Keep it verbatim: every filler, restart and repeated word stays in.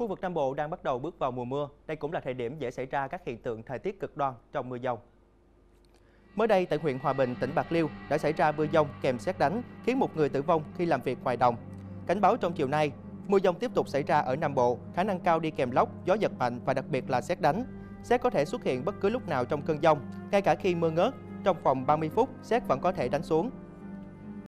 Khu vực Nam Bộ đang bắt đầu bước vào mùa mưa. Đây cũng là thời điểm dễ xảy ra các hiện tượng thời tiết cực đoan trong mưa dông. Mới đây, tại huyện Hòa Bình, tỉnh Bạc Liêu đã xảy ra mưa dông kèm sét đánh, khiến một người tử vong khi làm việc ngoài đồng. Cảnh báo trong chiều nay, mưa dông tiếp tục xảy ra ở Nam Bộ, khả năng cao đi kèm lốc, gió giật mạnh và đặc biệt là sét đánh. Sét có thể xuất hiện bất cứ lúc nào trong cơn dông, ngay cả khi mưa ngớt. Trong vòng ba mươi phút, sét vẫn có thể đánh xuống.